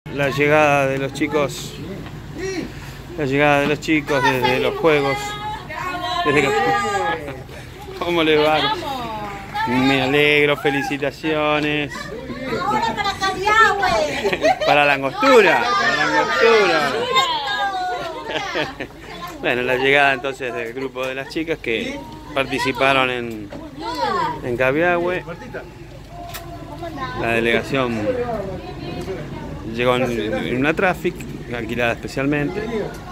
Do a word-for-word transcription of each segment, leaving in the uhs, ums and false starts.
La llegada de los chicos, la llegada de los chicos desde los juegos, desde los... ¿Cómo les va? Me alegro, felicitaciones. Ahora para Cabiahue. Para la angostura, para la angostura. Bueno, la llegada entonces del grupo de las chicas que participaron en, en Cabiahue. La delegación llegó en, en una Traffic alquilada especialmente.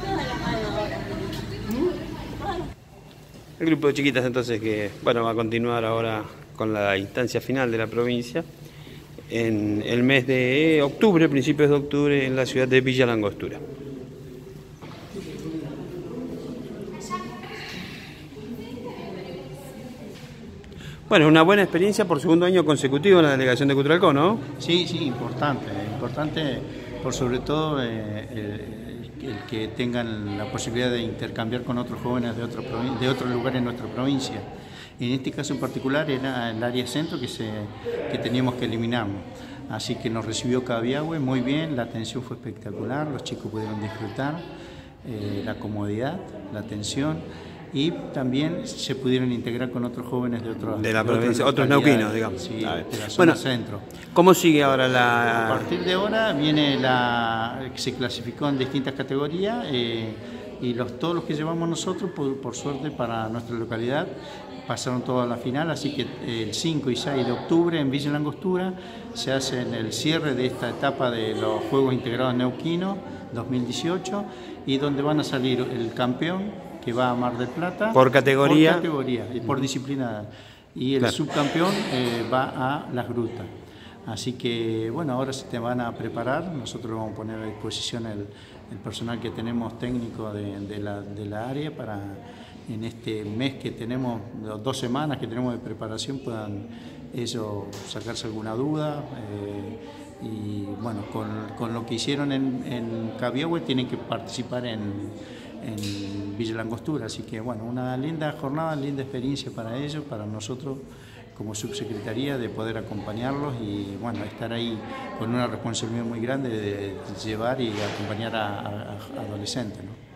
El grupo de chiquitas entonces que bueno va a continuar ahora con la instancia final de la provincia en el mes de octubre, principios de octubre, en la ciudad de Villa La Angostura. Bueno, una buena experiencia por segundo año consecutivo en la delegación de Cutralcó, ¿no? Sí, sí, importante, importante por sobre todo eh, el, el que tengan la posibilidad de intercambiar con otros jóvenes de otros de otros lugares en nuestra provincia. En este caso en particular era el área centro que, se, que teníamos que eliminarnos. Así que nos recibió Cabiahue muy bien, la atención fue espectacular, los chicos pudieron disfrutar eh, la comodidad, la atención. Y también se pudieron integrar con otros jóvenes de, otros, de la de provincia, otros neuquinos, digamos. Sí, de la zona bueno, centro. ¿Cómo sigue ahora la...? A partir de ahora viene la... se clasificó en distintas categorías eh, y los, todos los que llevamos nosotros, por, por suerte para nuestra localidad, pasaron todos a la final, así que el cinco y seis de octubre en Villa La Angostura se hace el cierre de esta etapa de los Juegos Integrados Neuquinos dos mil dieciocho y donde van a salir el campeón, que va a Mar del Plata. Por categoría. Por categoría y por disciplina. Y el claro. subcampeón eh, va a Las Grutas. Así que, bueno, ahora se te van a preparar. Nosotros vamos a poner a disposición el, el personal que tenemos técnico de, de, la, de la área para en este mes que tenemos, dos semanas que tenemos de preparación, puedan ellos sacarse alguna duda. Eh, y bueno, con, con lo que hicieron en, en Cabiahue tienen que participar en, en Villa La Angostura, así que bueno, una linda jornada, linda experiencia para ellos, para nosotros como subsecretaría de poder acompañarlos y bueno, estar ahí con una responsabilidad muy grande de llevar y acompañar a, a, a adolescentes, ¿no?